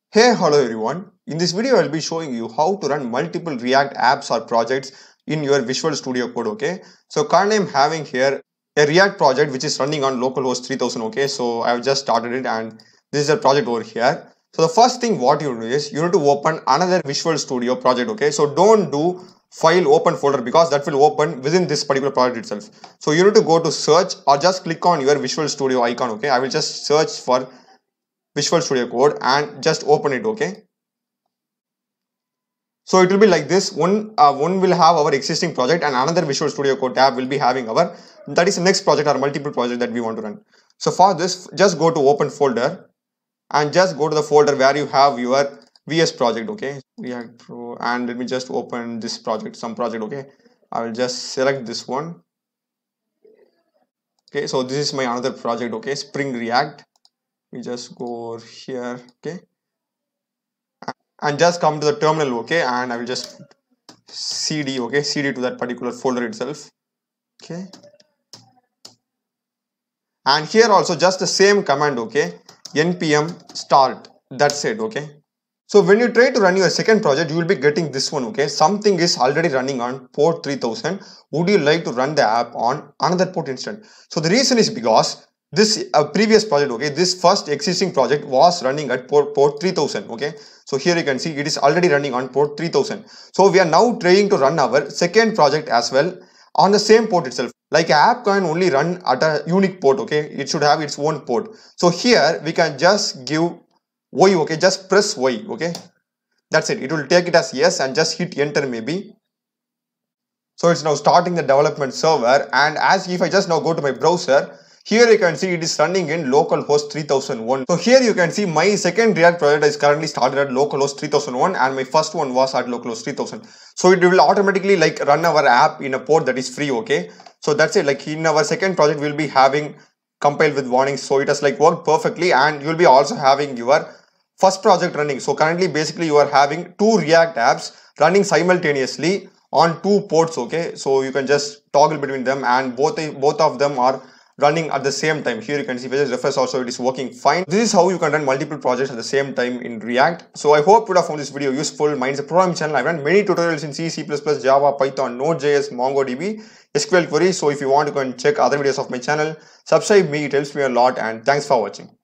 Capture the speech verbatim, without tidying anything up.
Hey, hello everyone. In this video, I'll be showing you how to run multiple React apps or projects in your Visual Studio Code, okay? So currently I'm having here a React project which is running on localhost three thousand, okay? So I've just started it and this is a project over here. So the first thing what you do is you need to open another Visual Studio project, okay? So don't do file open folder because that will open within this particular project itself. So you need to go to search or just click on your Visual Studio icon, okay? I will just search for Visual Studio Code and just open it, okay? So it will be like this. One uh, one will have our existing project and another Visual Studio Code tab will be having our, that is the next project or multiple project that we want to run. So for this, just go to open folder and just go to the folder where you have your V S project, okay? React Pro, and let me just open this project, some project, okay? I will just select this one. Okay, so this is my another project, okay? Spring React. We just go here, okay? And just come to the terminal, okay? And I will just cd, okay? Cd to that particular folder itself, okay? And here also just the same command, okay? Npm start, that's it, okay? So when you try to run your second project, you will be getting this one, okay? Something is already running on port three thousand. Would you like to run the app on another port instead? So the reason is because this uh, previous project, okay, this first existing project was running at port, port three thousand, okay? So here you can see it is already running on port three thousand. So we are now trying to run our second project as well on the same port itself. Like an app can only run at a unique port, okay? It should have its own port. So here we can just give Y, okay? Just press Y, okay? That's it. It will take it as yes and just hit enter maybe. So it's now starting the development server, and as if I just now go to my browser, here you can see it is running in localhost three thousand one. So here you can see my second React project is currently started at localhost three thousand one and my first one was at localhost three thousand. So it will automatically like run our app in a port that is free, okay? So that's it. Like in our second project, we'll be having compile with warnings. So it has like worked perfectly, and you'll be also having your first project running. So currently basically you are having two React apps running simultaneously on two ports, okay? So you can just toggle between them and both both of them are running at the same time. Here you can see if I just refresh also it is working fine. This is how you can run multiple projects at the same time in React. So I hope you have found this video useful. Mine is a programming channel. I've run many tutorials in C, C plus plus, Java, Python, Node.js, MongoDB, S Q L queries. So if you want to go and check other videos of my channel, subscribe me, it helps me a lot, and thanks for watching.